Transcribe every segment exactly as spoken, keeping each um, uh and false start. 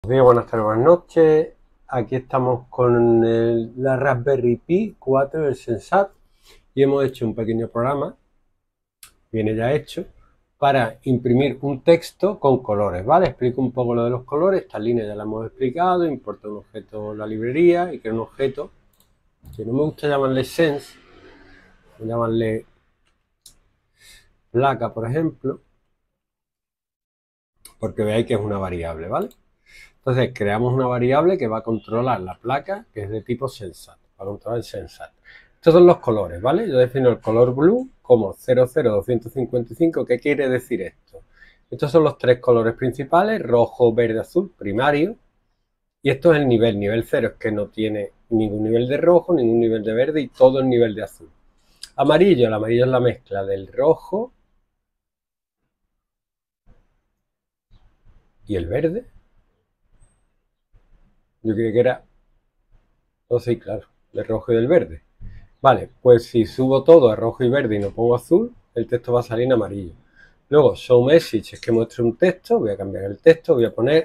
Buenos días, buenas tardes, buenas noches. Aquí estamos con el- la Raspberry Pi cuatro del Sensat y hemos hecho un pequeño programa, viene ya hecho, para imprimir un texto con colores, ¿vale? Explico un poco lo de los colores, esta línea ya la hemos explicado, importa un objeto en la librería y que es un objeto que no me gusta llamarle sense, llamarle placa, por ejemplo, porque veáis que es una variable, ¿vale? Entonces creamos una variable que va a controlar la placa, que es de tipo Sensat, para controlar el Sensat. Estos son los colores, ¿vale? Yo defino el color blue como cero cero doscientos cincuenta y cinco. ¿Qué quiere decir esto? Estos son los tres colores principales, rojo, verde, azul, primario. Y esto es el nivel. Nivel cero es que no tiene ningún nivel de rojo, ningún nivel de verde y todo el nivel de azul. Amarillo, el amarillo es la mezcla del rojo y el verde. Yo creía que era, no sé, claro, del rojo y del verde. Vale, pues si subo todo a rojo y verde y no pongo azul, el texto va a salir en amarillo. Luego, show message es que muestre un texto, voy a cambiar el texto, voy a poner,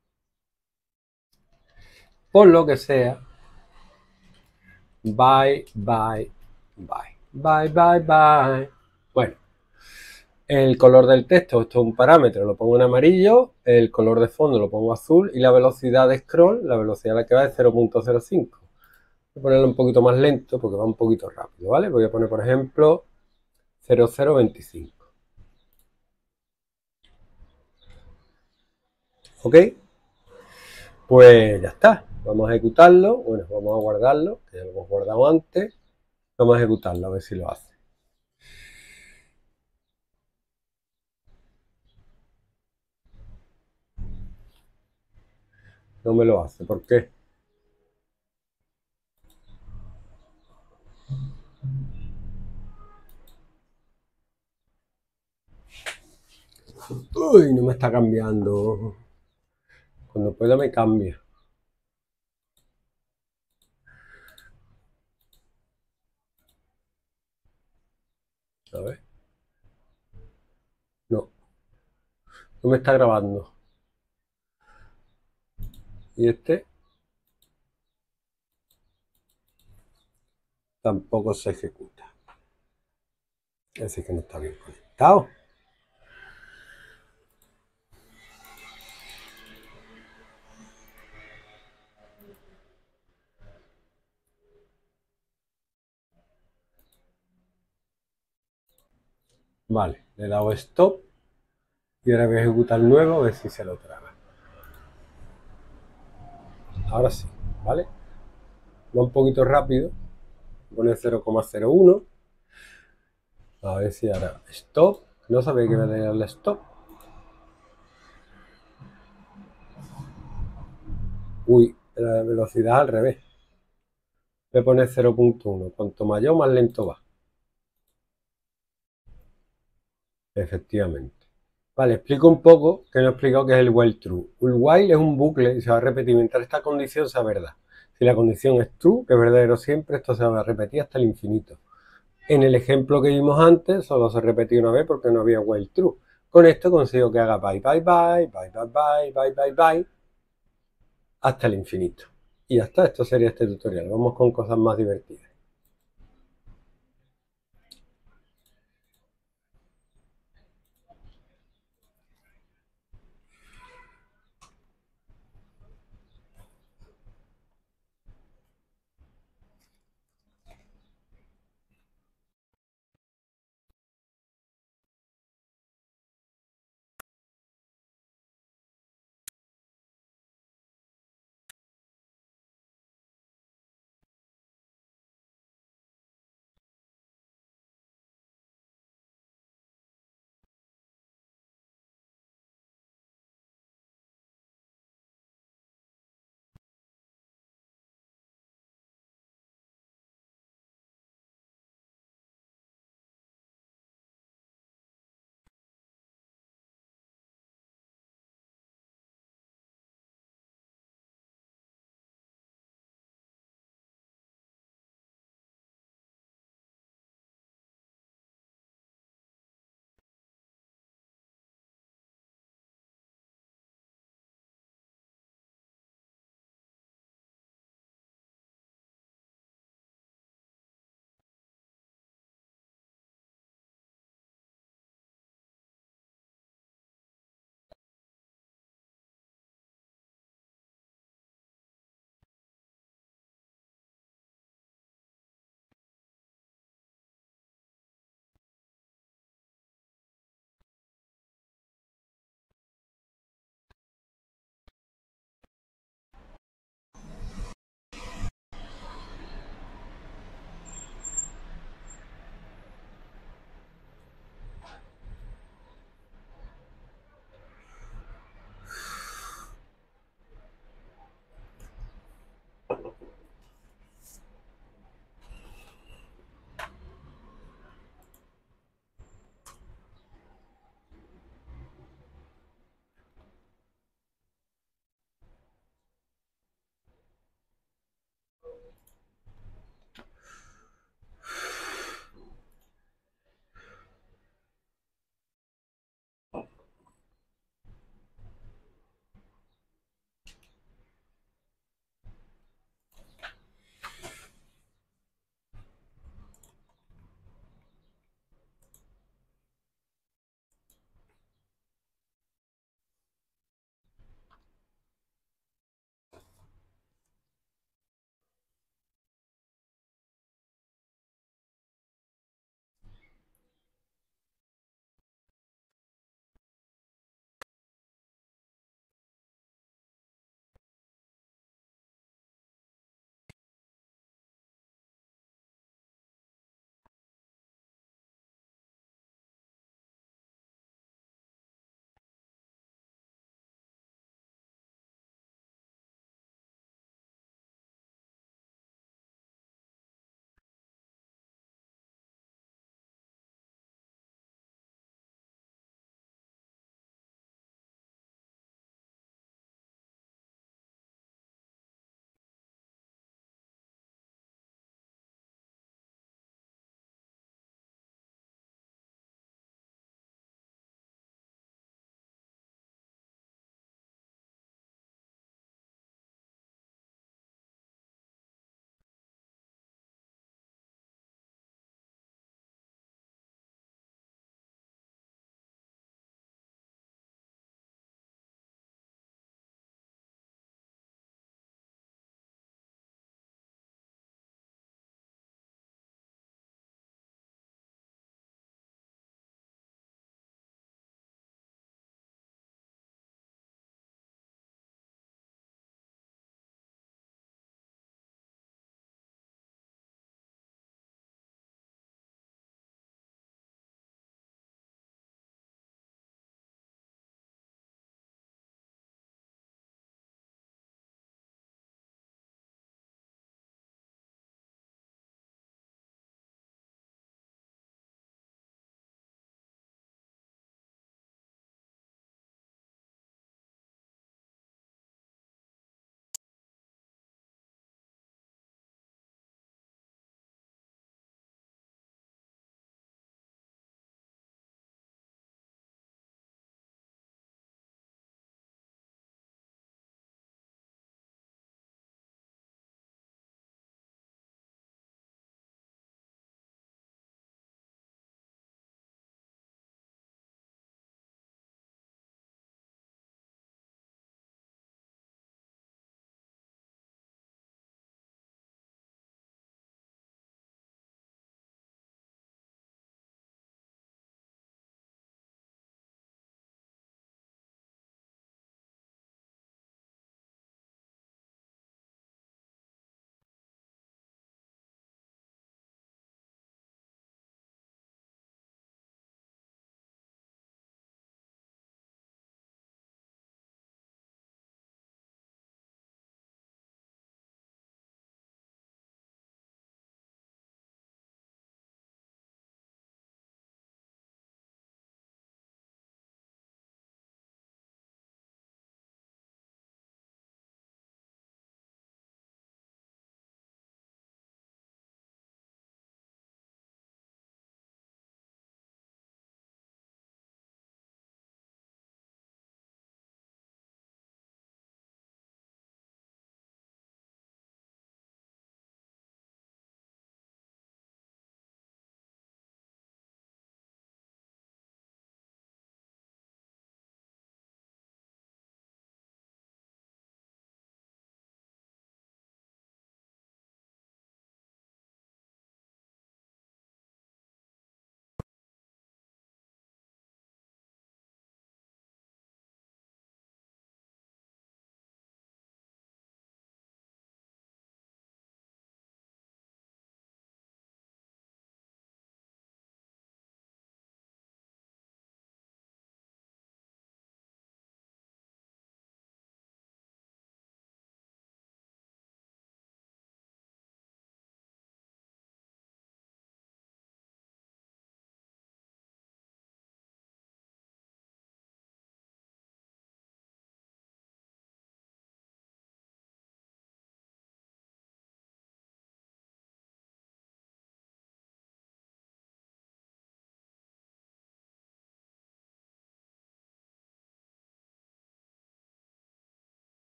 por lo que sea, bye, bye, bye, bye, bye, bye. Bueno, el color del texto, esto es un parámetro, lo pongo en amarillo, el color de fondo lo pongo azul y la velocidad de scroll, la velocidad a la que va es cero punto cero cinco. Voy a ponerlo un poquito más lento porque va un poquito rápido, ¿vale? Voy a poner, por ejemplo, cero cero veinticinco. ¿Ok? Pues ya está. Vamos a ejecutarlo. Bueno, vamos a guardarlo, que ya lo hemos guardado antes. Vamos a ejecutarlo a ver si lo hace. No me lo hace. ¿Por qué? Uy, no me está cambiando. Cuando pueda me cambia. A ver. No. No me está grabando. Y este tampoco se ejecuta. Es decir, que no está bien conectado. Vale, le he dado stop. Y ahora voy a ejecutar el nuevo a ver si se lo traga. Ahora sí, ¿vale? Va un poquito rápido. Pone cero coma cero uno. A ver si ahora stop. No sabía que iba a darle stop. Uy, la velocidad al revés. Voy a poner cero punto uno. Cuanto mayor, más lento va. Efectivamente. Vale, explico un poco que no he explicado qué es el while true. El while es un bucle y se va a repetir mientras esta condición sea verdad. Si la condición es true, que es verdadero siempre, esto se va a repetir hasta el infinito. En el ejemplo que vimos antes, solo se repetía una vez porque no había while true. Con esto consigo que haga bye, bye, bye, bye, bye, bye, bye, bye, bye, hasta el infinito. Y ya está, esto sería este tutorial. Vamos con cosas más divertidas.